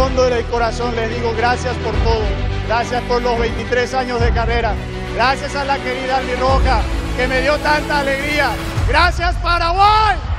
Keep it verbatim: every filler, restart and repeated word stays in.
fondo del corazón les digo gracias por todo. Gracias por los veintitrés años de carrera. Gracias a la querida albirroja que me dio tanta alegría. Gracias, Paraguay.